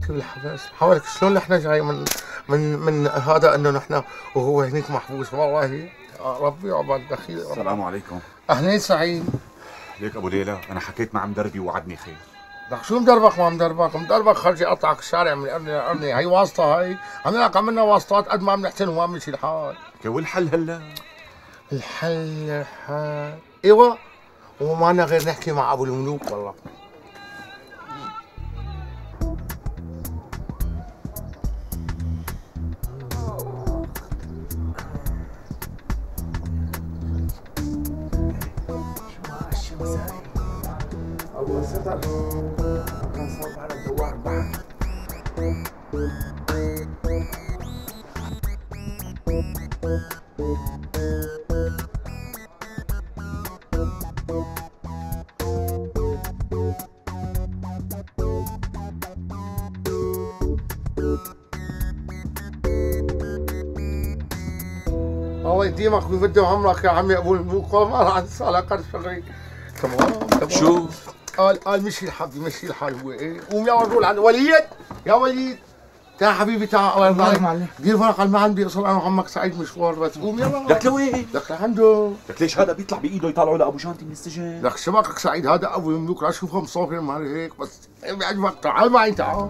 كيف الحبس؟ حوالك شلون نحن جاي من هذا انه نحن وهو هنيك محبوس والله يا ربي عقبال دخيل. السلام عليكم. اهلين سعيد. ليك ابو ليلى انا حكيت مع مدربي ووعدني خير. لك شو مدربك ما مدربك؟ مدربك خرجي اقطعك الشارع من قرني لقرني، هي واسطه هي، عملنا عملنا واسطات قد ما بنحتن وما بنمشي الحال. والحل هلا؟ الحل ايوه وما لنا غير نحكي مع ابو الملوك والله. أول ستر كان صوب على الدوار بعد. الله يديمك ويبدي عمرك يا عمي ابو الملوك، والله ما راح انسى لك شغلي. تمام. شو؟ قال مشي الحال مشي الحال هو ايه. قوم يا ولد عند وليد يا وليد. تعال حبيبي تعال الله يرضى عليك معلم. دير بالك على المعلم بيوصل انا وعمك سعيد مشوار بس. قوم يلا. لك لوين؟ لك لعنده. لك ليش هذا بيطلع بايده يطلعوا لابو جانتي من السجن؟ لك شبكك سعيد هذا ابو الملوك لا اشوفه مصافر مع هيك بس بيعجبك. تعال معي تعال.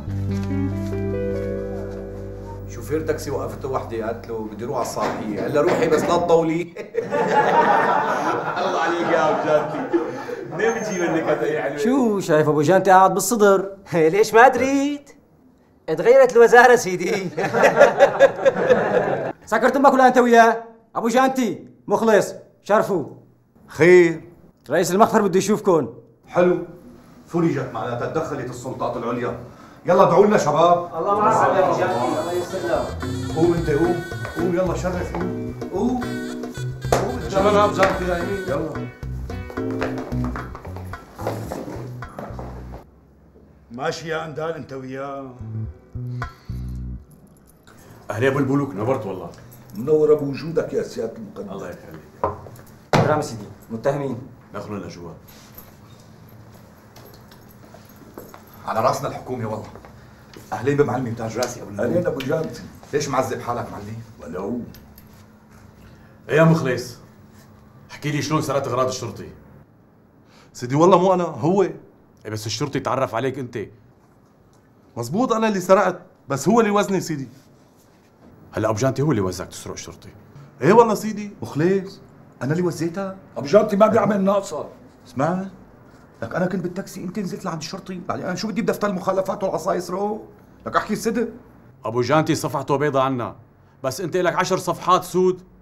شوفير تاكسي وقفته وحده قالت له بدي اروح على الصالحيه، هلا روحي بس لا تطولي. الله عليك يا ابو جانتي. منين بتجيب النكت يا حلوه؟ شو شايف ابو جانتي قاعد بالصدر؟ ليش ما دريت؟ تغيرت الوزاره سيدي. سكرت امك ولا انت وياه؟ ابو جانتي مخلص شرفوا. خير. رئيس المخفر بده يشوفكم. حلو. فرجت معناتها تدخلت السلطات العليا. يلا ادعوا لنا شباب. الله معك يا ابو جانتي الله يسلمك. قوم انت قوم قوم يلا شرف قوم قوم قوم. شباب ابو جانتي يا يمين يلا. ماشي يا اندال انت وياه. اهلي ابو البلوك نورت والله. منور بوجودك يا سياده المقدم. الله يخليك. برام سيدي متهمين دخلوا لنا جوا. على راسنا الحكومه والله. اهلين بمعلمي بتاج راسي ابو الملوك. اهلين ابو جانتي. ليش معذب حالك معلم؟ ولو ايه يا مخلص احكي لي شلون سرقت اغراض الشرطي؟ سيدي والله مو انا هو. إيه بس الشرطي تعرف عليك انت. مزبوط انا اللي سرقت بس هو اللي وزني سيدي. هلا ابو جانتي هو اللي وزعك تسرق الشرطي. ايه والله سيدي. مخلص انا اللي وزيتها. ابو جانتي ما بيعمل ناقصه. اسمع لك انا كنت بالتاكسي انت نزلت لعند الشرطي، بعدين انا شو بدي بدفتر المخالفات والعصايه يسرقوا؟ لك احكي الصدق. ابو جانتي صفحته بيضة عنا، بس انت لك 10 صفحات سود.